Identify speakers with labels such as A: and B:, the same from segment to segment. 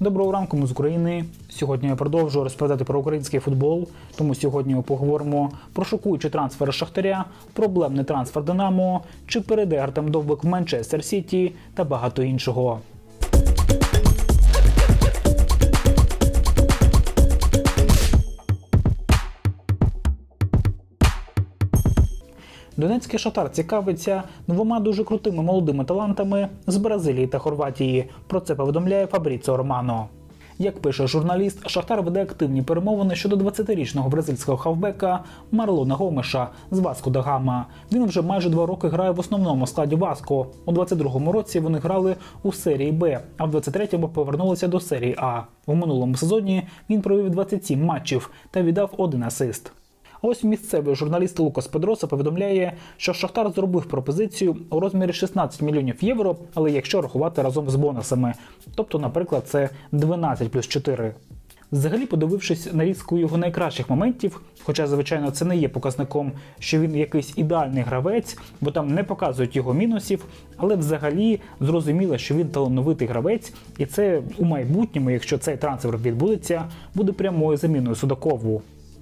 A: Доброго ранку, ми з України. Сьогодні я продовжую розповідати про український футбол, тому сьогодні ми поговоримо про шокуючі трансфери Шахтаря, проблемний трансфер Динамо, чи перейде Артем Довбик в Манчестер Сіті та багато іншого. Донецький Шахтар цікавиться двома дуже крутими молодими талантами з Бразилії та Хорватії. Про це повідомляє Фабріціо Романо. Як пише журналіст, Шахтар веде активні перемовини щодо 20-річного бразильського хавбека Марлона Гомеша з Васко да Гама. Він вже майже 2 роки грає в основному складі Васко. У 22-му році вони грали у серії Б, а в 23-му повернулися до серії А. У минулому сезоні він провів 27 матчів та віддав 1 асист. А ось місцевий журналіст Лукас Педроса повідомляє, що Шахтар зробив пропозицію у розмірі 16 мільйонів євро, але якщо рахувати разом з бонусами. Тобто, наприклад, це 12 плюс 4. Взагалі, подивившись на різку його найкращих моментів, хоча, звичайно, це не є показником, що він якийсь ідеальний гравець, бо там не показують його мінусів, але взагалі зрозуміло, що він талановитий гравець, і це у майбутньому, якщо цей трансфер відбудеться, буде прямою заміною Судакову.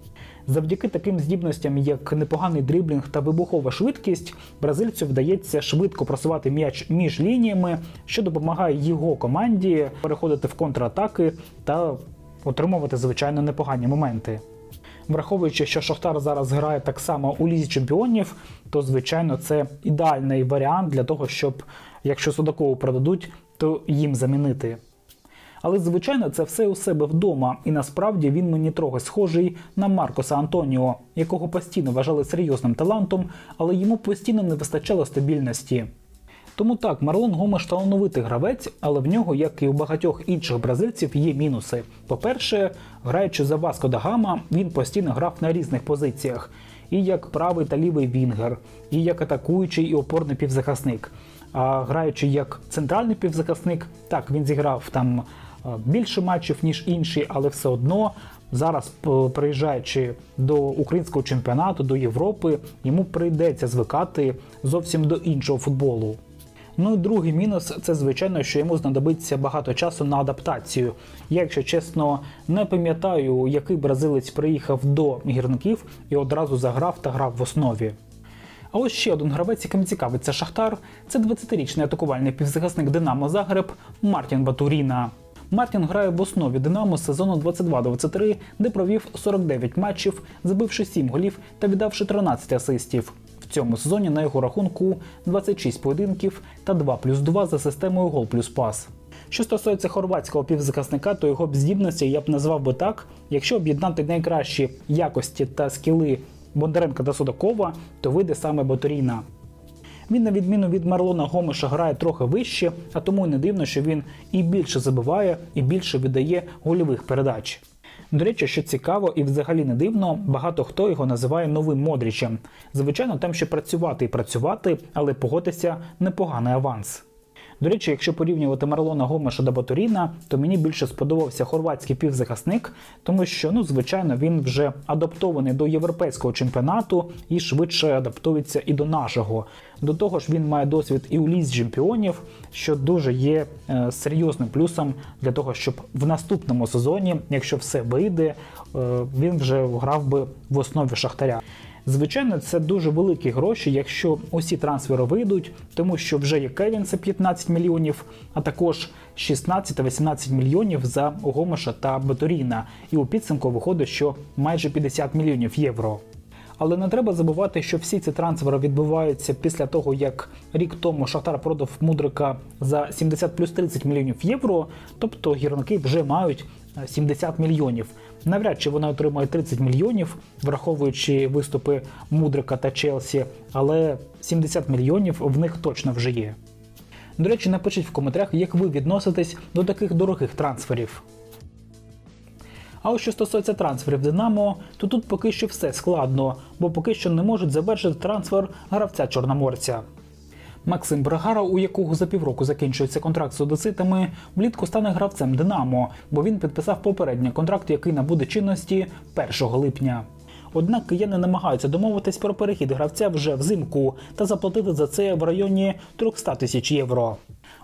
A: Завдяки таким здібностям, як непоганий дриблінг та вибухова швидкість, бразильцю вдається швидко просувати м'яч між лініями, що допомагає його команді переходити в контратаки та отримувати, звичайно, непогані моменти. Враховуючи, що Шахтар зараз грає так само у Лізі Чемпіонів, то, звичайно, це ідеальний варіант для того, щоб, якщо Судакову продадуть, то їм замінити. Але, звичайно, це все у себе вдома, і насправді він мені трохи схожий на Маркоса Антоніо, якого постійно вважали серйозним талантом, але йому постійно не вистачало стабільності. Тому так, Марлон Гомеш талановитий гравець, але в нього, як і у багатьох інших бразильців, є мінуси. По-перше, граючи за Васко да Гама, він постійно грав на різних позиціях. І як правий та лівий вінгер, і як атакуючий і опорний півзахисник. А граючи як центральний півзахисник, так, він зіграв там більше матчів, ніж інші, але все одно зараз, приїжджаючи до українського чемпіонату, до Європи, йому прийдеться звикати зовсім до іншого футболу. Ну і другий мінус – це, звичайно, що йому знадобиться багато часу на адаптацію. Я, якщо чесно, не пам'ятаю, який бразилець приїхав до гірників і одразу заграв та грав в основі. А ось ще один гравець, яким цікавиться Шахтар – це 20-річний атакувальний півзахисник Динамо Загреб Мартін Батуріна. Мартін грає в основі Динамо з сезону 22-23, де провів 49 матчів, забивши 7 голів та віддавши 13 асистів. В цьому сезоні на його рахунку 26 поєдинків та 2+2 за системою гол плюс пас. Що стосується хорватського півзахисника, то його здібності я б назвав би так, якщо об'єднати найкращі якості та скіли Бондаренка та Судакова, то вийде саме Батуріна. Він, на відміну від Марлона Гомеша, грає трохи вище, а тому і не дивно, що він і більше забиває, і більше віддає гольових передач. До речі, що цікаво і взагалі не дивно, багато хто його називає новим Модрічем. Звичайно, там ще працювати і працювати, але погодьтеся, непоганий аванс. До речі, якщо порівнювати Марлона Гомеша та Батуріна, то мені більше сподобався хорватський півзахисник, тому що, звичайно, він вже адаптований до європейського чемпіонату і швидше адаптується і до нашого. До того ж, він має досвід і у Лізі Чемпіонів, що дуже є серйозним плюсом для того, щоб в наступному сезоні, якщо все вийде, він вже грав би в основі Шахтаря. Звичайно, це дуже великі гроші, якщо усі трансфери вийдуть, тому що вже є Кевін, це 15 мільйонів, а також 16 та 18 мільйонів за Гомеша та Батуріна. І у підсумку виходить, що майже 50 мільйонів євро. Але не треба забувати, що всі ці трансфери відбуваються після того, як рік тому Шахтар продав Мудрика за 70 плюс 30 мільйонів євро, тобто гірники вже мають 70 мільйонів. Навряд чи вони отримають 30 мільйонів, враховуючи виступи Мудрика та Челсі, але 70 мільйонів в них точно вже є. До речі, напишіть в коментарях, як ви відноситесь до таких дорогих трансферів. А ось що стосується трансферів Динамо, то тут поки що все складно, бо поки що не можуть завершити трансфер гравця Чорноморця. Максим Брагара, у якого за півроку закінчується контракт з одеситами, влітку стане гравцем Динамо, бо він підписав попередній контракт, який набуде чинності 1 липня. Однак кияни намагаються домовитись про перехід гравця вже взимку та заплатити за це в районі 300 тисяч євро.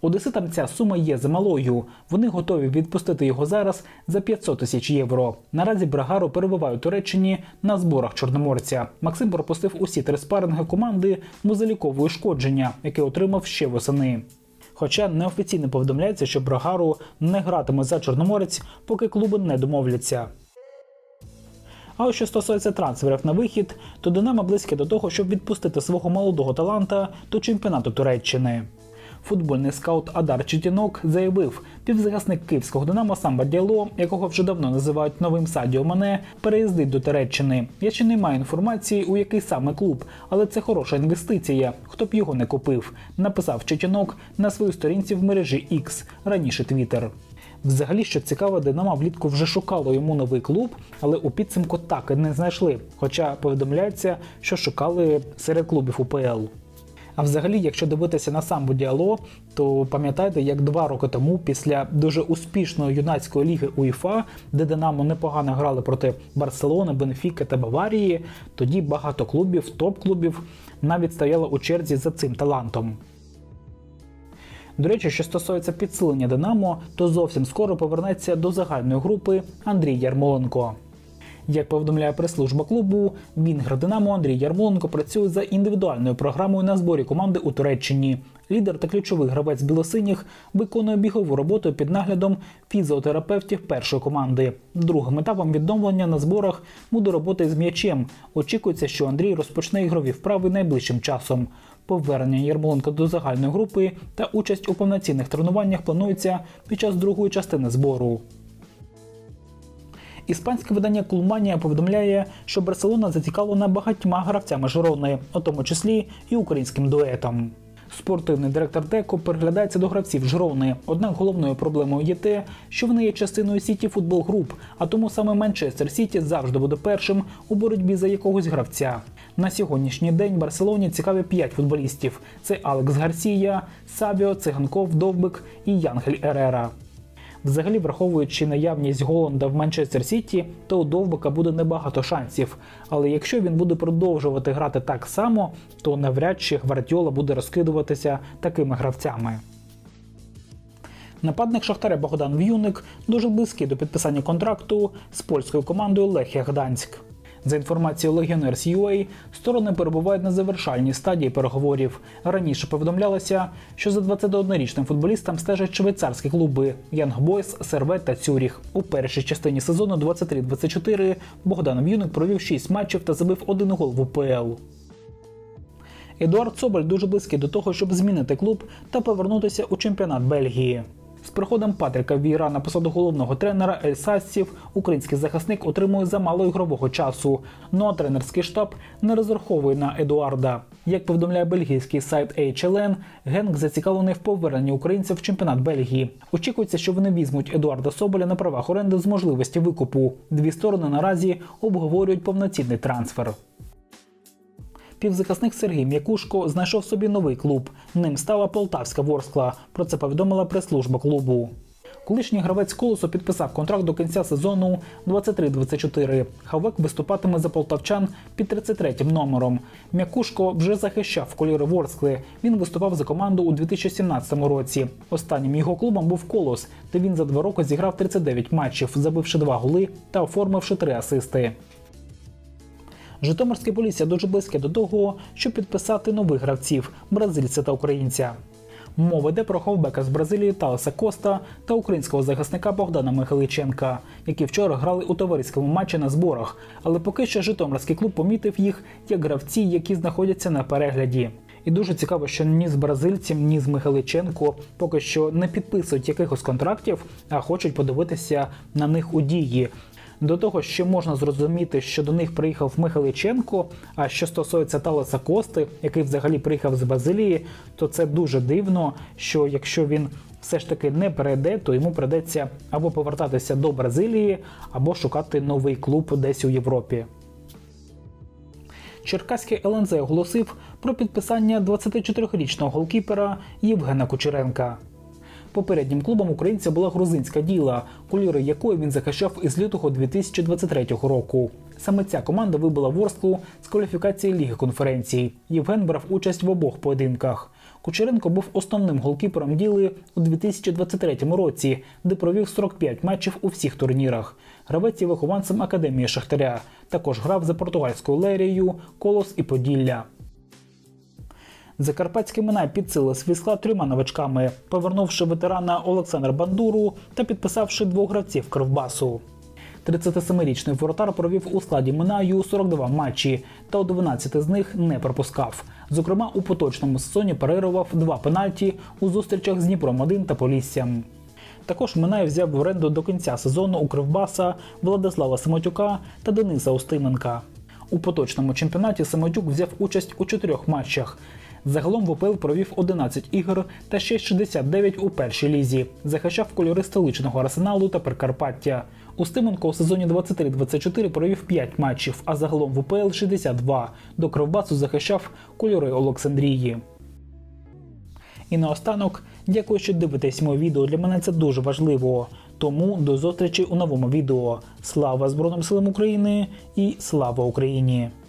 A: Одеситам ця сума є замалою. Вони готові відпустити його зараз за 500 тисяч євро. Наразі Брагару перебуває у Туреччині на зборах чорноморця. Максим пропустив усі 3 спаринги команди мозолікового ушкодження, яке отримав ще восени. Хоча неофіційно повідомляється, що Брагару не гратиме за Чорноморець, поки клуби не домовляться. А ось що стосується трансферів на вихід, то Динамо близьке до того, щоб відпустити свого молодого таланта до чемпіонату Туреччини. Футбольний скаут Адар Чітінок заявив, півзахисник київського Динамо Самба Діало, якого вже давно називають новим Садіо Мане, переїздить до Туреччини. Я ще не маю інформації, у який саме клуб, але це хороша інвестиція, хто б його не купив, написав Чітінок на своїй сторінці в мережі X, раніше Twitter. Взагалі, що цікаво, Динамо влітку вже шукало йому новий клуб, але у підсумку так і не знайшли, хоча повідомляється, що шукали серед клубів УПЛ. А взагалі, якщо дивитися на Самбу Діало, то пам'ятаєте, як 2 роки тому, після дуже успішної юнацької ліги УЄФА, де Динамо непогано грали проти Барселони, Бенфіки та Баварії, тоді багато клубів, топ-клубів, навіть стояло у черзі за цим талантом. До речі, що стосується підсилення Динамо, то зовсім скоро повернеться до загальної групи Андрій Ярмоленко. Як повідомляє прес-служба клубу, вінгер Динамо Андрій Ярмоленко працює за індивідуальною програмою на зборі команди у Туреччині. Лідер та ключовий гравець білосиніх виконує бігову роботу під наглядом фізіотерапевтів першої команди. Другим етапом відновлення на зборах буде робота з м'ячем. Очікується, що Андрій розпочне ігрові вправи найближчим часом. Повернення Ярмоленка до загальної групи та участь у повноцінних тренуваннях планується під час другої частини збору. Іспанське видання «Кулманія» повідомляє, що Барселона зацікавлена багатьма гравцями Жирони, у тому числі і українським дуетом. Спортивний директор Деко приглядається до гравців Жирони, однак головною проблемою є те, що вони є частиною Сіті Футбол Груп, а тому саме Манчестер Сіті завжди буде першим у боротьбі за якогось гравця. На сьогоднішній день Барселоні цікаві 5 футболістів – це Алекс Гарсія, Сабіо, Циганков, Довбик і Янгель Ерера. Взагалі, враховуючи наявність Голланда в Манчестер Сіті, то у Довбика буде небагато шансів. Але якщо він буде продовжувати грати так само, то навряд чи Гвардіола буде розкидуватися такими гравцями. Нападник Шахтаря Богдан В'юник дуже близький до підписання контракту з польською командою Лехія Гданськ. За інформацією Legionnaires.ua, сторони перебувають на завершальній стадії переговорів. Раніше повідомлялося, що за 21-річним футболістом стежать швейцарські клуби Young Boys, Сервет та Цюріх. У першій частині сезону 23-24 Богдан В'юник провів 6 матчів та забив 1 гол в УПЛ. Едуард Соболь дуже близький до того, щоб змінити клуб та повернутися у чемпіонат Бельгії. З приходом Патріка Вієра на посаду головного тренера ельсасців український захисник отримує замало ігрового часу, а тренерський штаб не розраховує на Едуарда. Як повідомляє бельгійський сайт HLN, Генк зацікавлений в поверненні українців в чемпіонат Бельгії. Очікується, що вони візьмуть Едуарда Соболя на правах оренди з можливості викупу. Дві сторони наразі обговорюють повноцінний трансфер. Півзахисник Сергій М'якушко знайшов собі новий клуб. Ним стала Полтавська Ворскла. Про це повідомила прес-служба клубу. Колишній гравець «Колосу» підписав контракт до кінця сезону 23-24. Хавек виступатиме за полтавчан під 33-м номером. М'якушко вже захищав кольори Ворскли. Він виступав за команду у 2017 році. Останнім його клубом був «Колос», де він за 2 роки зіграв 39 матчів, забивши 2 голи та оформивши 3 асисти. Житомирське Полісся дуже близьке до того, щоб підписати нових гравців – бразильця та українця. Мова йде про хавбека з Бразилії Талеса Коста та українського захисника Богдана Михайличенка, які вчора грали у товариському матчі на зборах, але поки що житомирський клуб помітив їх як гравці, які знаходяться на перегляді. І дуже цікаво, що ні з бразильцем, ні з Михайличенко поки що не підписують якихось контрактів, а хочуть подивитися на них у дії. До того, що можна зрозуміти, що до них приїхав Михайличенко, а що стосується Талеса Кости, який взагалі приїхав з Бразилії, то це дуже дивно, що якщо він все ж таки не перейде, то йому придеться або повертатися до Бразилії, або шукати новий клуб десь у Європі. Черкаський ЛНЗ оголосив про підписання 24-річного голкіпера Євгена Кучеренка. Попереднім клубом українця була грузинська «Діла», кольори якої він захищав із лютого 2023 року. Саме ця команда вибила Ворсклу з кваліфікації Ліги конференцій. Євген брав участь в обох поєдинках. Кучеренко був основним голкіпером Діли у 2023 році, де провів 45 матчів у всіх турнірах. Гравець є вихованцем Академії Шахтаря. Також грав за португальською Лерією, Колос і Поділля. Закарпатський Минай підсилив свій склад 3 новачками, повернувши ветерана Олександра Бандуру та підписавши 2 гравців Кривбасу. 37-річний воротар провів у складі Минаю 42 матчі, та у 12 з них не пропускав. Зокрема, у поточному сезоні парирував 2 пенальті у зустрічах з Дніпром-1 та Поліссям. Також Минай взяв в оренду до кінця сезону у Кривбаса Владислава Самотюка та Дениса Устименка. У поточному чемпіонаті Самотюк взяв участь у 4 матчах. Загалом в УПЛ провів 11 ігор та ще 69 у першій лізі. Захищав кольори столичного Арсеналу та Прикарпаття. Устименко у сезоні 23-24 провів 5 матчів, а загалом в УПЛ 62. До Кривбасу захищав кольори Олександрії. І наостанок, дякую, що дивитесь моє відео, для мене це дуже важливо. Тому до зустрічі у новому відео. Слава Збройним силам України і слава Україні!